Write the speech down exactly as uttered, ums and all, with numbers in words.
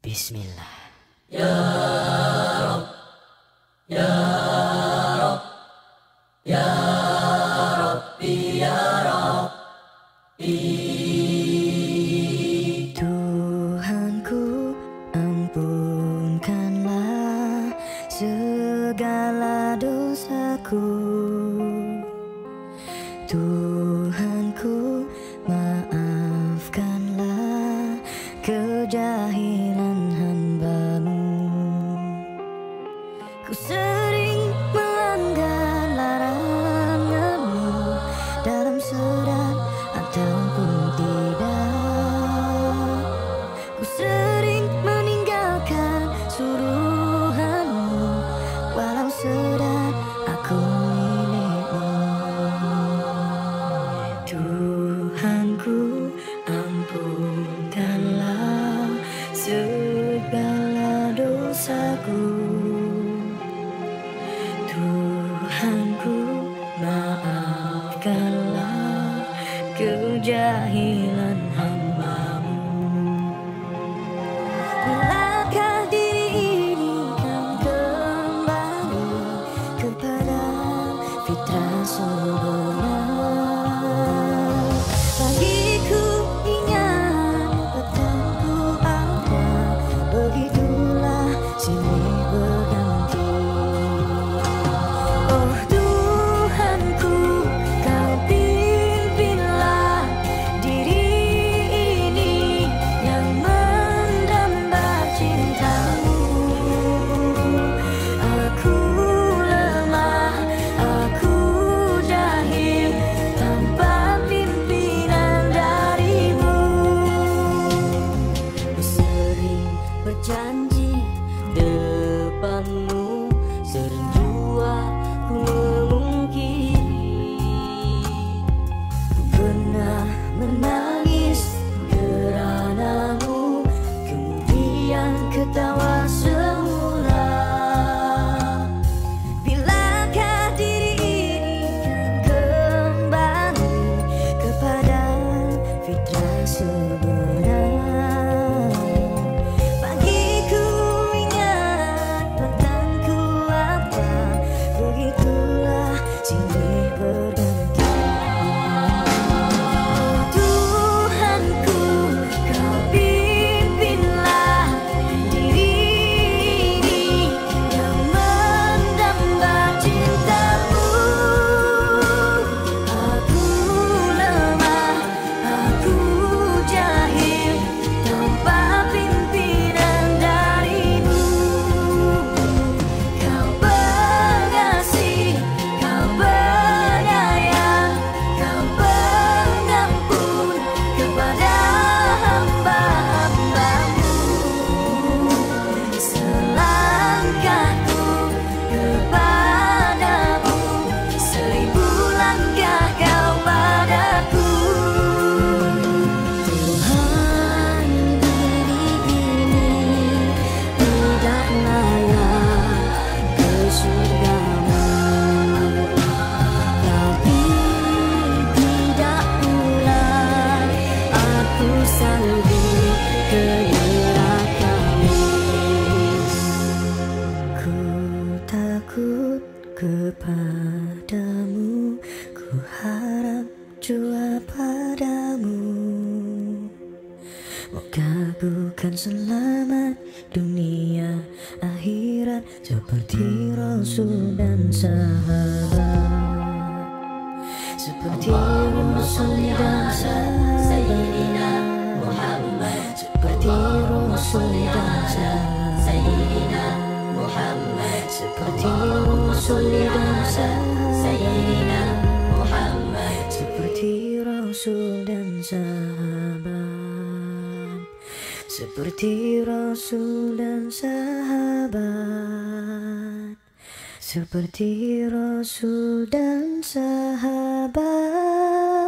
Bismillah. Ya Rob, Ya Rob, Ya Robbi, Ya Robbi. Tuhanku, ampunkanlah segala dosaku. Tuhanku, maafkanlah kejahilan hamba-Mu. Ku sering melanggar larangan-Mu dalam sedar ataupun tidak. Ku sering meninggalkan suruhan-Mu walau sedar aku milik-Mu. Tuhanku, ampunkanlah segala dosaku. Tuhanku, maafkanlah kejahilan hamba-Mu. Bilakah diri ini kan kembali kepada fitrah sebenar. Pagiku ingat, petangku ada, begitulah silih berganti. Oh Tuhanku, Kau pimpinlah diri ini yang mendamba cinta-Mu. Aku lemah, aku jahil, tanpa pimpinan dari-Mu. Ku sering berjanji depan-Mu, sering jua ku memungkiri. Ku pernah menangis kerana-Mu, kemudian ketawa semula. Bilakah diri ini kan kembali kepada fitrah sebenar. Pagiku ingat, petangku apa, begitulah silih berganti. Oh Tuhanku, Kau pimpinlah diri ini yang mendamba cinta-Mu. Aku lemah, aku jahil, tanpa pimpinan dari-Mu. Kau pengasih, Kau penyayang, Kau pengampun kepada hamba-hamba-Mu. Selangkahku kepadamu, seribu langkah Kau padaku. Tuhan, diri ini tidak layak ke surga-Mu, tapi tidak pula aku sanggup ke neraka-Mu. Ku takut kepadamu, ku harap jua padamu. Moga ku kan selamat dunia akhirat seperti Rasul dan sahabat. Seperti Rasul dan sahabat. Seperti Rasul dan sahabat. Seperti Rasul dan sahabat. Seperti Rasul dan sahabat. Seperti Rasul dan sahabat. Seperti Rasul dan sahabat.